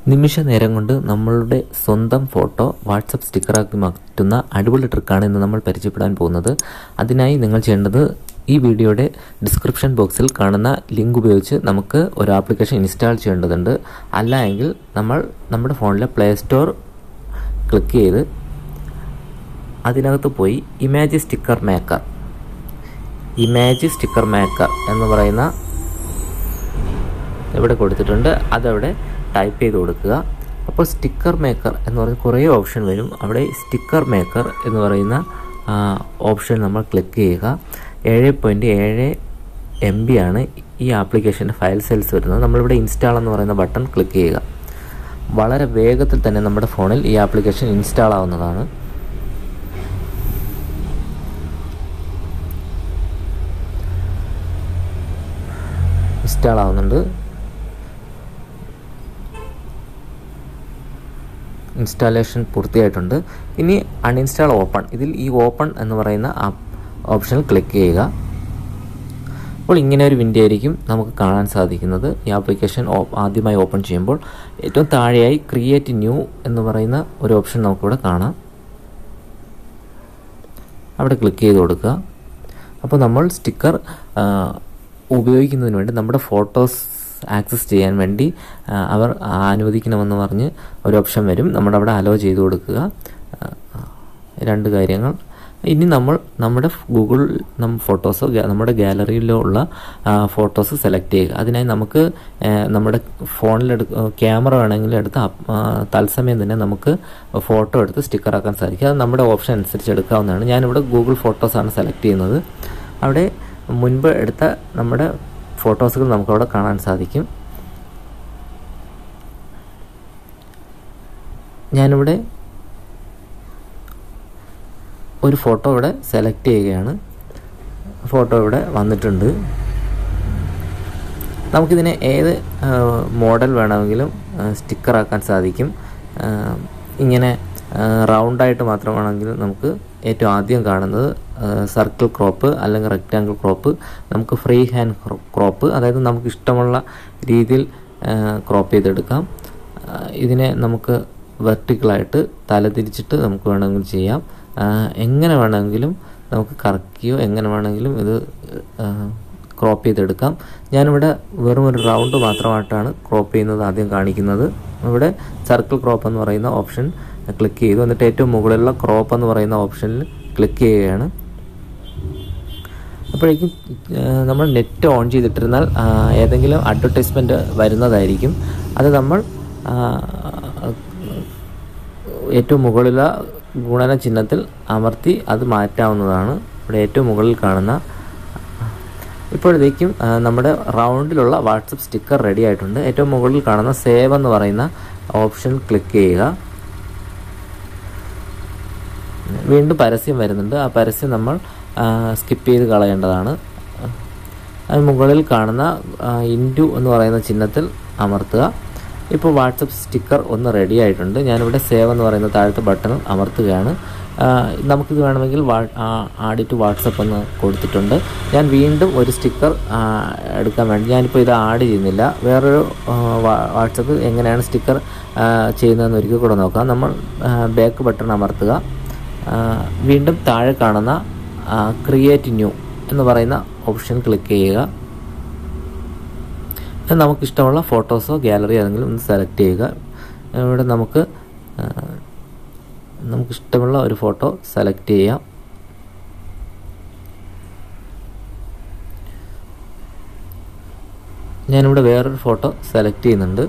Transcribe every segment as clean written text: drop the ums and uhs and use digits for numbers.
നിമിഷ നേരം കൊണ്ട് നമ്മളുടെ സ്വന്തം ഫോട്ടോ വാട്സപ്പ് സ്റ്റിക്കറാക്കി മാറ്റുന്ന അടിപൊളി ട്രിക്കാണ് ഇന്ന് നമ്മൾ പരിചയപ്പെടാൻ പോകുന്നത്. അതിനായി നിങ്ങൾ ചെയ്യേണ്ടത് ഈ വീഡിയോയുടെ ഡിസ്ക്രിപ്ഷൻ ബോക്സിൽ കാണുന്ന ലിങ്ക് ഉപയോഗിച്ച് നമുക്ക് ഒരു ആപ്ലിക്കേഷൻ ഇൻസ്റ്റാൾ ചെയ്യേണ്ടതുണ്ട്. അല്ല എങ്കിൽ നമ്മൾ നമ്മുടെ ഫോണിലെ പ്ലേ സ്റ്റോർ ക്ലിക്ക് ചെയ്ത് അതിനകത്ത് പോയി ഇമേജ് സ്റ്റിക്കർ മേക്കർ എന്ന് പറയുന്ന ഇവിടെ കൊടുത്തിട്ടുണ്ട്. അതവിടെ ടൈപ്പ് ചെയ്ത് കൊടുക്കുക. അപ്പോൾ സ്റ്റിക്കർ മേക്കർ എന്ന് പറഞ്ഞ് കുറേ ഓപ്ഷൻ വരും. അവിടെ സ്റ്റിക്കർ മേക്കർ എന്ന് പറയുന്ന ഓപ്ഷൻ നമ്മൾ ക്ലിക്ക് ചെയ്യുക. 7.7 MB ആണ് ഈ ആപ്ലിക്കേഷൻ്റെ ഫയൽ സൈസ് വരുന്നത്. നമ്മളിവിടെ ഇൻസ്റ്റാൾ എന്ന് പറയുന്ന ബട്ടൺ ക്ലിക്ക് ചെയ്യുക. വളരെ വേഗത്തിൽ തന്നെ നമ്മുടെ ഫോണിൽ ഈ ആപ്ലിക്കേഷൻ ഇൻസ്റ്റാൾ ആവുന്നതാണ്. ഇൻസ്റ്റാൾ ആവുന്നുണ്ട്. ഇൻസ്റ്റാളേഷൻ പൂർത്തിയായിട്ടുണ്ട്. ഇനി അൺഇൻസ്റ്റാൾ ഓപ്പൺ, ഇതിൽ ഈ ഓപ്പൺ എന്ന് പറയുന്ന ഓപ്ഷനിൽ ക്ലിക്ക് ചെയ്യുക. അപ്പോൾ ഇങ്ങനെ ഒരു വിൻഡോ ആയിരിക്കും നമുക്ക് കാണാൻ സാധിക്കുന്നത്. ഈ ആപ്ലിക്കേഷൻ ആദ്യമായി ഓപ്പൺ ചെയ്യുമ്പോൾ ഏറ്റവും താഴെയായി ക്രിയേറ്റ് ന്യൂ എന്ന് പറയുന്ന ഒരു ഓപ്ഷൻ നമുക്കിവിടെ കാണാം. അവിടെ ക്ലിക്ക് ചെയ്ത് കൊടുക്കുക. അപ്പോൾ നമ്മൾ സ്റ്റിക്കർ ഉപയോഗിക്കുന്നതിന് വേണ്ടി നമ്മുടെ ഫോട്ടോസ് ആക്സസ് ചെയ്യാൻ വേണ്ടി അവർ അനുവദിക്കണമെന്ന് പറഞ്ഞ് ഒരു ഓപ്ഷൻ വരും. നമ്മളവിടെ അലോ ചെയ്ത് കൊടുക്കുക. 2 കാര്യങ്ങൾ. ഇനി നമ്മൾ നമ്മുടെ ഗൂഗിൾ ഫോട്ടോസോ നമ്മുടെ ഗാലറിയിലോ ഉള്ള ഫോട്ടോസ് സെലക്ട് ചെയ്യുക. അതിനായി നമുക്ക് നമ്മുടെ ക്യാമറ വേണമെങ്കിൽ എടുത്ത് തത്സമയം തന്നെ നമുക്ക് ഫോട്ടോ എടുത്ത് സ്റ്റിക്കറാക്കാൻ സാധിക്കും. അത് നമ്മുടെ ഓപ്ഷൻ അനുസരിച്ച് എടുക്കാവുന്നതാണ്. ഞാനിവിടെ ഗൂഗിൾ ഫോട്ടോസാണ് സെലക്ട് ചെയ്യുന്നത്. അവിടെ മുൻപ് എടുത്ത നമ്മുടെ ഫോട്ടോസുകൾ നമുക്കവിടെ കാണാൻ സാധിക്കും. ഞാനിവിടെ ഒരു ഫോട്ടോ ഇവിടെ സെലക്ട് ചെയ്യുകയാണ്. ഫോട്ടോ ഇവിടെ വന്നിട്ടുണ്ട്. നമുക്കിതിനെ ഏത് മോഡൽ വേണമെങ്കിലും സ്റ്റിക്കറാക്കാൻ സാധിക്കും. ഇങ്ങനെ റൗണ്ടായിട്ട് മാത്രമാണെങ്കിലും നമുക്ക് ഏറ്റവും ആദ്യം കാണുന്നത് സർക്കിൾ ക്രോപ്പ് അല്ലെങ്കിൽ റെക്റ്റാങ്കിൾ ക്രോപ്പ്, നമുക്ക് ഫ്രീ ഹാൻഡ് ക്രോപ്പ്, അതായത് നമുക്ക് ഇഷ്ടമുള്ള രീതിയിൽ ക്രോപ്പ് ചെയ്തെടുക്കാം. ഇതിനെ നമുക്ക് വെർട്ടിക്കലായിട്ട് തലതിരിച്ചിട്ട് നമുക്ക് വേണമെങ്കിൽ ചെയ്യാം. എങ്ങനെ വേണമെങ്കിലും നമുക്ക് കറക്കിയോ എങ്ങനെ വേണമെങ്കിലും ഇത് ക്രോപ്പ് ചെയ്തെടുക്കാം. ഞാനിവിടെ വെറും ഒരു റൗണ്ട് മാത്രമായിട്ടാണ് ക്രോപ്പ് ചെയ്യുന്നത് ആദ്യം കാണിക്കുന്നത്. ഇവിടെ സർക്കിൾ ക്രോപ്പ് എന്ന് പറയുന്ന ഓപ്ഷൻ ക്ലിക്ക് ചെയ്തു. എന്നിട്ട് ഏറ്റവും മുകളിലുള്ള ക്രോപ്പ് എന്ന് പറയുന്ന ഓപ്ഷനിൽ ക്ലിക്ക് ചെയ്യുകയാണ്. അപ്പോഴേക്കും നമ്മൾ നെറ്റ് ഓൺ ചെയ്തിട്ടിരുന്നാൽ ഏതെങ്കിലും അഡ്വർടൈസ്മെൻറ്റ് വരുന്നതായിരിക്കും. അത് നമ്മൾ ഏറ്റവും മുകളിലുള്ള ഗുണന ചിഹ്നത്തിൽ അമർത്തി അത് മാറ്റാവുന്നതാണ്. ഇവിടെ ഏറ്റവും മുകളിൽ കാണുന്ന ഇപ്പോഴത്തേക്കും നമ്മുടെ റൗണ്ടിലുള്ള വാട്സപ്പ് സ്റ്റിക്കർ റെഡി ആയിട്ടുണ്ട്. ഏറ്റവും മുകളിൽ കാണുന്ന സേവ് എന്ന് പറയുന്ന ഓപ്ഷൻ ക്ലിക്ക് ചെയ്യുക. വീണ്ടും പരസ്യം വരുന്നുണ്ട്. ആ പരസ്യം നമ്മൾ സ്കിപ്പ് ചെയ്ത് കളയേണ്ടതാണ്. അത് മുകളിൽ കാണുന്ന ഇൻറ്റു എന്ന് പറയുന്ന ചിഹ്നത്തിൽ അമർത്തുക. ഇപ്പോൾ വാട്സപ്പ് സ്റ്റിക്കർ ഒന്ന് റെഡി ആയിട്ടുണ്ട്. ഞാനിവിടെ സേവ് എന്ന് പറയുന്ന താഴത്തെ ബട്ടൺ അമർത്തുകയാണ്. നമുക്കിത് വേണമെങ്കിൽ ആഡ് ടു വാട്സപ്പ് എന്ന് കൊടുത്തിട്ടുണ്ട്. ഞാൻ വീണ്ടും ഒരു സ്റ്റിക്കർ എടുക്കാൻ വേണ്ടി ഞാനിപ്പോൾ ഇത് ആഡ് ചെയ്യുന്നില്ല. വേറൊരു വാട്സപ്പ് എങ്ങനെയാണ് സ്റ്റിക്കർ ചെയ്യുന്നതെന്ന് ഒരിക്കൽ കൂടെ നോക്കാം. നമ്മൾ ബാക്ക് ബട്ടൺ അമർത്തുക. വീണ്ടും താഴെ കാണുന്ന ക്രിയേറ്റ് ന്യൂ എന്ന് പറയുന്ന ഓപ്ഷൻ ക്ലിക്ക് ചെയ്യുക. നമുക്കിഷ്ടമുള്ള ഫോട്ടോസോ ഗാലറി ഏതെങ്കിലും ഒന്ന് സെലക്ട് ചെയ്യുക. ഇവിടെ നമുക്കിഷ്ടമുള്ള ഒരു ഫോട്ടോ സെലക്ട് ചെയ്യാം. ഞാനിവിടെ വേറൊരു ഫോട്ടോ സെലക്ട് ചെയ്യുന്നുണ്ട്.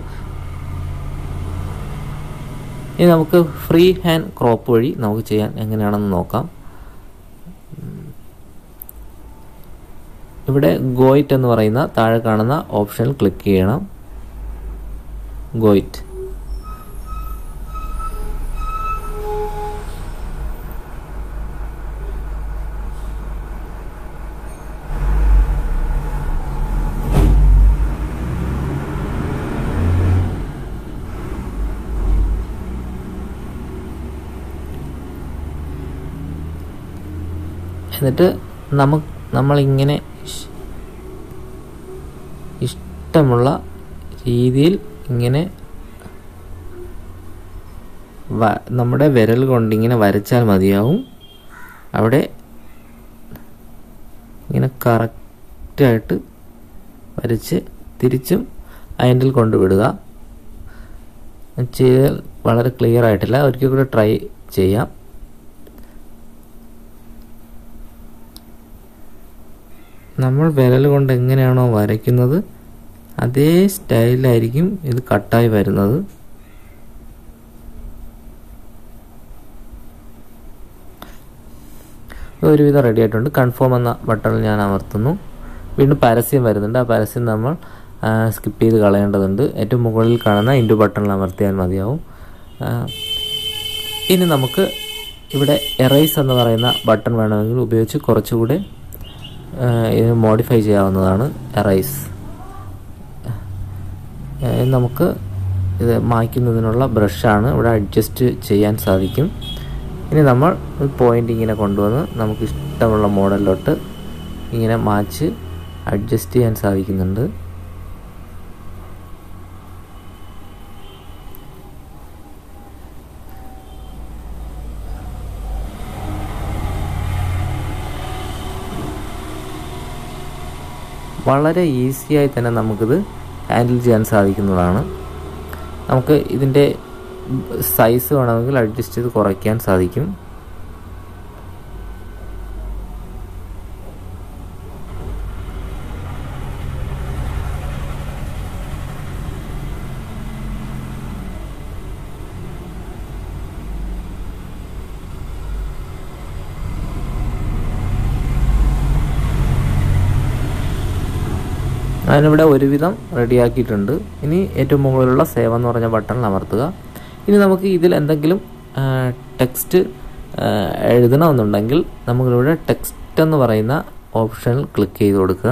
ഇനി നമുക്ക് ഫ്രീ ഹാൻഡ് ക്രോപ്പ് വഴി നമുക്ക് ചെയ്യാൻ എങ്ങനെയാണെന്ന് നോക്കാം. ഇവിടെ ഗോയിറ്റ് എന്ന് പറയുന്ന താഴെ കാണുന്ന ഓപ്ഷനിൽ ക്ലിക്ക് ചെയ്യണം. ഗോയിറ്റ്. എന്നിട്ട് നമ്മളിങ്ങനെ ഇഷ്ടമുള്ള രീതിയിൽ ഇങ്ങനെ നമ്മുടെ വിരൽ കൊണ്ടിങ്ങനെ വരച്ചാൽ മതിയാവും. അവിടെ ഇങ്ങനെ കറക്റ്റായിട്ട് വരച്ച് തിരിച്ചും അതിൻ്റെ കൊണ്ടുവിടുക. ചെയ്താൽ വളരെ ക്ലിയർ ആയിട്ടില്ല, ഒരിക്കൽ കൂടെ ട്രൈ ചെയ്യാം. നമ്മൾ വിരൽ കൊണ്ട് എങ്ങനെയാണോ വരയ്ക്കുന്നത് അതേ സ്റ്റൈലിലായിരിക്കും ഇത് കട്ടായി വരുന്നത്. ഒരുവിധം റെഡി ആയിട്ടുണ്ട്. കൺഫേം എന്ന ബട്ടണിൽ ഞാൻ അമർത്തുന്നു. വീണ്ടും പരസ്യം വരുന്നുണ്ട്. ആ പരസ്യം നമ്മൾ സ്കിപ്പ് ചെയ്ത് കളയേണ്ടതുണ്ട്. ഏറ്റവും മുകളിൽ കാണുന്ന ഇൻഡു ബട്ടണിൽ അമർത്തിയാൽ മതിയാവും. ഇനി നമുക്ക് ഇവിടെ എറൈസ് എന്ന് പറയുന്ന ബട്ടൺ വേണമെങ്കിൽ ഉപയോഗിച്ച് കുറച്ചുകൂടെ ഇത് മോഡിഫൈ ചെയ്യാവുന്നതാണ്. എറൈസ് നമുക്ക് ഇത് മായ്ക്കുന്നതിനുള്ള ബ്രഷാണ്. ഇവിടെ അഡ്ജസ്റ്റ് ചെയ്യാൻ സാധിക്കും. ഇനി നമ്മൾ പോയിൻ്റ് ഇങ്ങനെ കൊണ്ടുവന്ന് നമുക്ക് ഇഷ്ടമുള്ള മോഡലിലോട്ട് ഇങ്ങനെ മാച്ച് അഡ്ജസ്റ്റ് ചെയ്യാൻ സാധിക്കുന്നുണ്ട്. വളരെ ഈസിയായി തന്നെ നമുക്കിത് ഹാൻഡിൽ ചെയ്യാൻ സാധിക്കുന്നതാണ്. നമുക്ക് ഇതിൻ്റെ സൈസ് വേണമെങ്കിൽ അഡ്ജസ്റ്റ് ചെയ്ത് കുറയ്ക്കാൻ സാധിക്കും. അതിനിവിടെ ഒരുവിധം റെഡിയാക്കിയിട്ടുണ്ട്. ഇനി ഏറ്റവും മുകളിലുള്ള സേവ് എന്ന് പറഞ്ഞ ബട്ടണിൽ അമർത്തുക. ഇനി നമുക്ക് ഇതിൽ എന്തെങ്കിലും ടെക്സ്റ്റ് എഴുതണമെന്നുണ്ടെങ്കിൽ നമുക്കിവിടെ ടെക്സ്റ്റ് എന്ന് പറയുന്ന ഓപ്ഷനിൽ ക്ലിക്ക് ചെയ്ത് കൊടുക്കുക.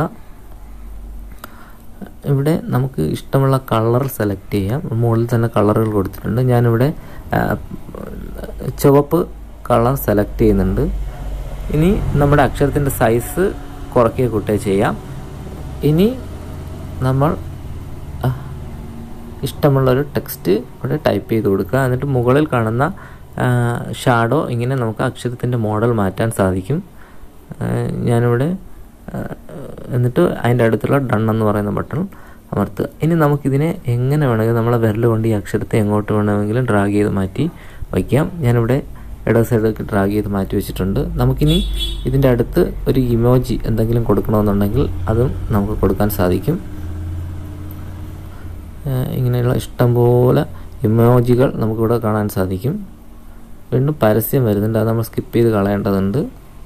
ഇവിടെ നമുക്ക് ഇഷ്ടമുള്ള കളർ സെലക്ട് ചെയ്യാം. മുകളിൽ തന്നെ കളറുകൾ കൊടുത്തിട്ടുണ്ട്. ഞാനിവിടെ ചുവപ്പ് കളർ സെലക്ട് ചെയ്യുന്നുണ്ട്. ഇനി നമ്മുടെ അക്ഷരത്തിൻ്റെ സൈസ് കുറയ്ക്കുക കൂട്ടുക ചെയ്യാം. ഇനി നമ്മൾ ഇഷ്ടമുള്ളൊരു ടെക്സ്റ്റ് ഇവിടെ ടൈപ്പ് ചെയ്ത് കൊടുക്കുക. എന്നിട്ട് മുകളിൽ കാണുന്ന ഷാഡോ ഇങ്ങനെ നമുക്ക് അക്ഷരത്തിൻ്റെ മോഡൽ മാറ്റാൻ സാധിക്കും. ഞാനിവിടെ എന്നിട്ട് അതിൻ്റെ അടുത്തുള്ള ഡൺ എന്ന് പറയുന്ന ബട്ടൺ അമർത്തുക. ഇനി നമുക്കിതിനെ എങ്ങനെ വേണമെങ്കിൽ നമ്മളെ വിരൽ കൊണ്ട് ഈ അക്ഷരത്തെ എങ്ങോട്ട് വേണമെങ്കിലും ഡ്രാഗ് ചെയ്ത് മാറ്റി വയ്ക്കാം. ഞാനിവിടെ ഇടത് സൈഡിലേക്ക് ഡ്രാഗ് ചെയ്ത് മാറ്റി വെച്ചിട്ടുണ്ട്. നമുക്കിനി ഇതിൻ്റെ അടുത്ത് ഒരു ഇമോജി എന്തെങ്കിലും കൊടുക്കണമെന്നുണ്ടെങ്കിൽ അതും നമുക്ക് കൊടുക്കാൻ സാധിക്കും. ഇങ്ങനെയുള്ള ഇഷ്ടംപോലെ ഇമോജികൾ നമുക്കിവിടെ കാണാൻ സാധിക്കും. വീണ്ടും പരസ്യം വരുന്നുണ്ട്, അത് നമ്മൾ സ്കിപ്പ് ചെയ്ത് കളയേണ്ടതുണ്ട്.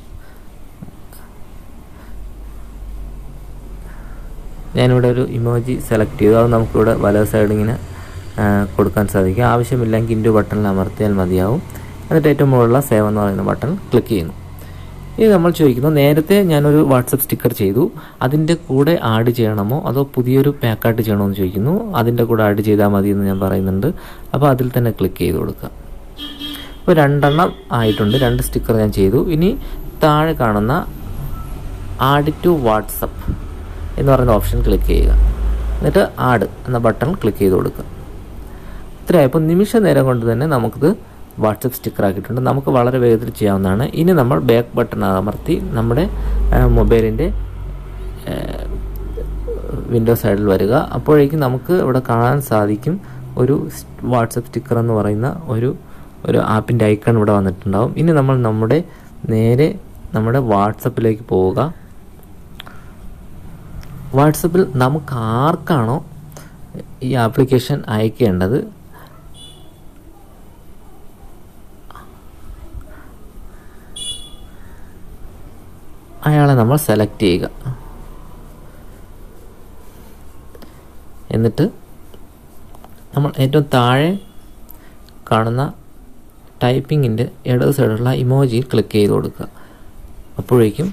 ഞാനിവിടെ ഒരു ഇമോജി സെലക്ട് ചെയ്തു. അത് നമുക്കിവിടെ വലത് സൈഡ് ഇങ്ങനെ കൊടുക്കാൻ സാധിക്കും. ആവശ്യമില്ലെങ്കിൽ ഇൻഡു ബട്ടണിൽ അമർത്തിയാൽ മതിയാവും. എന്നിട്ട് ഏറ്റവും മുകളിലുള്ള സേവ് എന്ന് പറയുന്ന ബട്ടൺ ക്ലിക്ക് ചെയ്യുന്നു. ഇനി നമ്മൾ ചോദിക്കുന്നു, നേരത്തെ ഞാനൊരു വാട്സപ്പ് സ്റ്റിക്കർ ചെയ്തു, അതിൻ്റെ കൂടെ ആഡ് ചെയ്യണമോ അതോ പുതിയൊരു പാക്കായിട്ട് ചെയ്യണമോ എന്ന് ചോദിക്കുന്നു. അതിൻ്റെ കൂടെ ആഡ് ചെയ്താൽ മതി എന്ന് ഞാൻ പറയുന്നുണ്ട്. അപ്പോൾ അതിൽ തന്നെ ക്ലിക്ക് ചെയ്ത് കൊടുക്കുക. ഇപ്പോൾ 2 എണ്ണം ആയിട്ടുണ്ട്. 2 സ്റ്റിക്കർ ഞാൻ ചെയ്തു. ഇനി താഴെ കാണുന്ന ആഡ് ടു വാട്സപ്പ് എന്ന് പറയുന്ന ഓപ്ഷൻ ക്ലിക്ക് ചെയ്യുക. എന്നിട്ട് ആഡ് എന്ന ബട്ടൺ ക്ലിക്ക് ചെയ്ത് കൊടുക്കുക. ഇത്രയായപ്പോൾ നിമിഷ നേരം കൊണ്ട് തന്നെ നമുക്കിത് വാട്സപ്പ് സ്റ്റിക്കർ ആക്കിയിട്ടുണ്ട്. നമുക്ക് വളരെ വേഗത്തിൽ ചെയ്യാവുന്നതാണ്. ഇനി നമ്മൾ ബാക്ക് ബട്ടൺ അമർത്തി നമ്മുടെ മൊബൈലിൻ്റെ വിൻഡോ സൈഡിൽ വരിക. അപ്പോഴേക്കും നമുക്ക് ഇവിടെ കാണാൻ സാധിക്കും ഒരു വാട്സപ്പ് സ്റ്റിക്കർ എന്ന് പറയുന്ന ഒരു ആപ്പിൻ്റെ ഐക്കൺ ഇവിടെ വന്നിട്ടുണ്ടാവും. ഇനി നമ്മൾ നേരെ നമ്മുടെ വാട്സപ്പിലേക്ക് പോവുക. വാട്സപ്പിൽ നമുക്ക് ആർക്കാണോ ഈ ആപ്ലിക്കേഷൻ അയക്കേണ്ടത് അയാളെ നമ്മൾ സെലക്ട് ചെയ്യുക. എന്നിട്ട് നമ്മൾ ഏറ്റവും താഴെ കാണുന്ന ടൈപ്പിങ്ങിൻ്റെ ഇടത് സൈഡിലുള്ള ഇമോജിയിൽ ക്ലിക്ക് ചെയ്ത് കൊടുക്കുക. അപ്പോഴേക്കും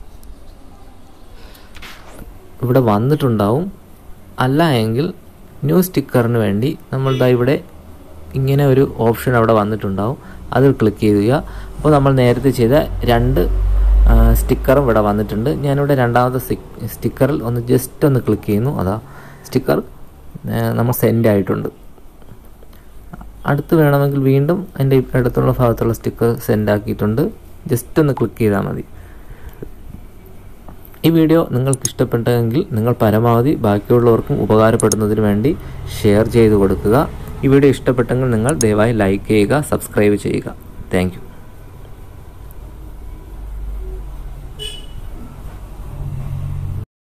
ഇവിടെ വന്നിട്ടുണ്ടാവും. അല്ല എങ്കിൽ ന്യൂ സ്റ്റിക്കറിന് വേണ്ടി നമ്മളുടെ ഇവിടെ ഇങ്ങനെ ഒരു ഓപ്ഷൻ അവിടെ വന്നിട്ടുണ്ടാവും. അതിൽ ക്ലിക്ക് ചെയ്യുക. അപ്പോൾ നമ്മൾ നേരത്തെ ചെയ്ത 2 സ്റ്റിക്കറും ഇവിടെ വന്നിട്ടുണ്ട്. ഞാനിവിടെ രണ്ടാമത്തെ സ്റ്റിക്കറിൽ ജസ്റ്റ് ക്ലിക്ക് ചെയ്യുന്നു. അതാ സ്റ്റിക്കർ നമ്മൾ സെൻഡ് ആയിട്ടുണ്ട്. അടുത്ത് വേണമെങ്കിൽ വീണ്ടും അതിൻ്റെ അടുത്തുള്ള ഭാഗത്തുള്ള സ്റ്റിക്കർ സെൻഡ് ആക്കിയിട്ടുണ്ട്. ജസ്റ്റ് ഒന്ന് ക്ലിക്ക് ചെയ്താൽ മതി. ഈ വീഡിയോ നിങ്ങൾക്ക് ഇഷ്ടപ്പെട്ടെങ്കിൽ നിങ്ങൾ പരമാവധി ബാക്കിയുള്ളവർക്കും ഉപകാരപ്പെടുന്നതിന് വേണ്ടി ഷെയർ ചെയ്ത് കൊടുക്കുക. ഈ വീഡിയോ ഇഷ്ടപ്പെട്ടെങ്കിൽ നിങ്ങൾ ദയവായി ലൈക്ക് ചെയ്യുക, സബ്സ്ക്രൈബ് ചെയ്യുക. Thank U.